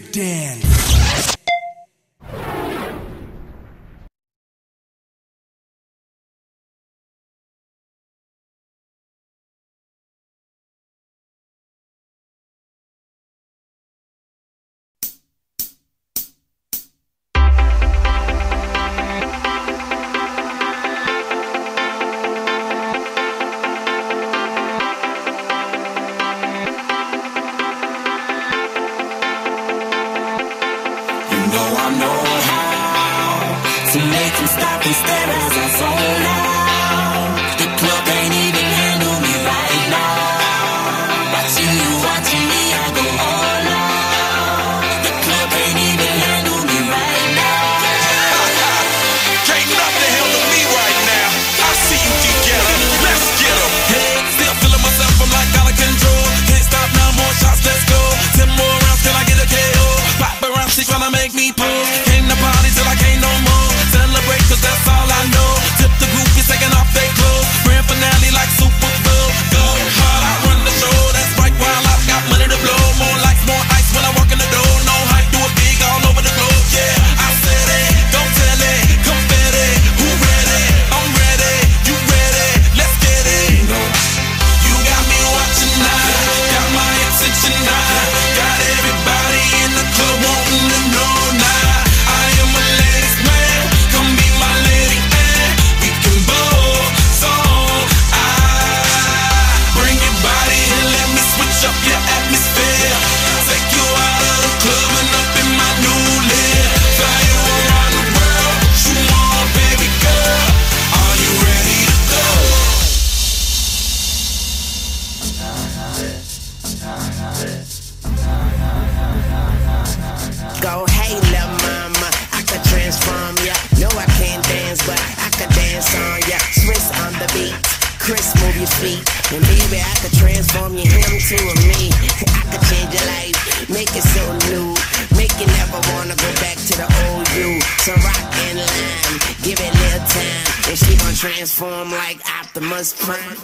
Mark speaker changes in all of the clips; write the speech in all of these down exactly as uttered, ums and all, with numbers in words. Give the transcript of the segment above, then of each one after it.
Speaker 1: Big dance.
Speaker 2: To make them stop and stare as I zone out. The club ain't even handle me right now. Watching you, watching me, I go all out. The club ain't even handle me right now.
Speaker 3: Can't nothing handle me right now. I see you together, let's get 'em. Hey, still feeling myself, I'm like out of control. Can't stop now, more shots, let's go. Ten more rounds, can I get a K O? Pop around, she tryna make me pull. Came to party till I can't no more. Celebrate, cause that's all I know. Tip the groupies taking off their clothes. Grand finale like Super Bowl. Go hard, I run the show. That's right, while I've got money to blow. More lights, more ice when I walk in the door. No hype, do it big all over the globe. Yeah, I said it, don't tell it. Confetti, who ready? I'm ready, you ready? Let's get it. You got me watching now. Got my attention now. Got everybody in the club wanting to know now. I am a ladies man. Come be my lady, and we can bowl. So I bring your body and let me switch up your atmosphere. Take you out of the club and up in my new live. Fly you around the world. You on, baby girl? Are you ready to go?
Speaker 4: Go, hey, lil' mama, I could transform ya. No, I can't dance, but I could dance on ya. Swiss on the beat, Chris, move your feet. And baby, I could transform you, him to a me. I could change your life, make it so new. Make you never wanna go back to the old you. So rock and lime, give it a little time. And she gon' transform like Optimus Prime.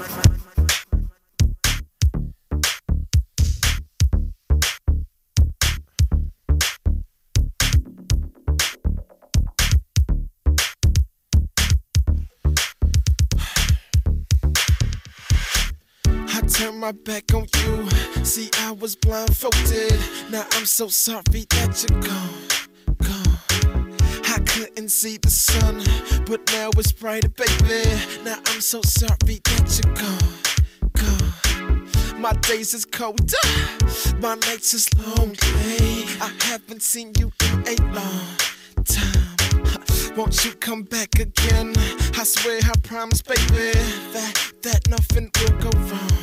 Speaker 5: Turn my back on you. See, I was blindfolded. Now I'm so sorry that you're gone, gone. I couldn't see the sun, but now it's brighter, baby. Now I'm so sorry that you're gone, gone. My days is colder, my nights is lonely. I haven't seen you in a long time. Won't you come back again? I swear, I promise, baby, that, that nothing will go wrong.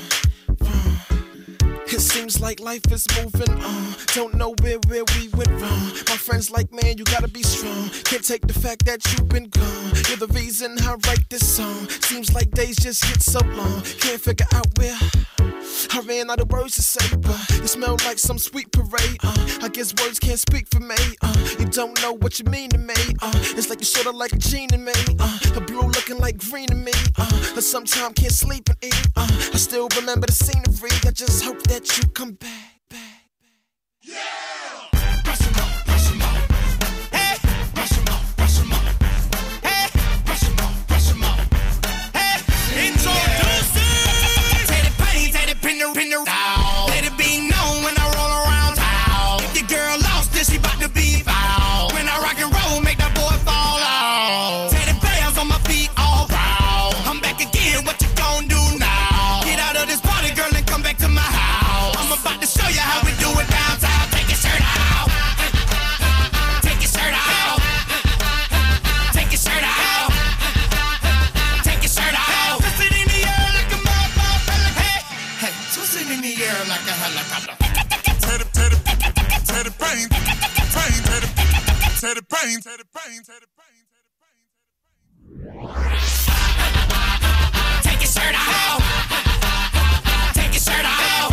Speaker 5: It seems like life is moving on. Don't know where, where we went wrong. My friends like, man, you gotta be strong. Can't take the fact that you've been gone. You're the reason I write this song. Seems like days just get so long. Can't figure out where I ran out of words to say, but you smell like some sweet parade. Uh, I guess words can't speak for me. Uh, you don't know what you mean to me. Uh, it's like you're sorta like a gene in me. Uh, a blue looking like green to me. Uh, I sometimes can't sleep and eat. Uh, I still remember the scenery. I just hope that you come back, back, back.
Speaker 3: Yeah! Brush 'em off, brush 'em off. Hey! Brush 'em off, brush 'em off. Hey! Brush 'em off, brush 'em off. Hey! Introducing! Take the pain, take the pin the pin the down. Let it be known when I roll around town. If your girl lost, then she bout to be found. When I rock and roll, make that boy fall out. Take the bells on my feet all round. I'm back again, what you gon' do now? Get out of this party, girl, and come back to my house. I'm about to show you how we do it downtown. Take your shirt out. Take your shirt out. Take your shirt out. Take your shirt out. Twist it in the air like a motherfucker. Hey, hey, twist it in the air like a helicopter. Tear the, tear the, tear the brain, brain, tear the, tear the brain, tear the brain, tear the brain, tear the brain, tear the brain. Take your shirt out. Take your shirt out.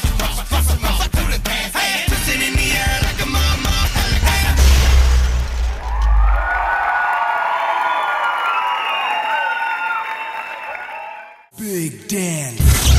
Speaker 3: Hey, twist it in the air like a motherfucker.
Speaker 1: Big dance.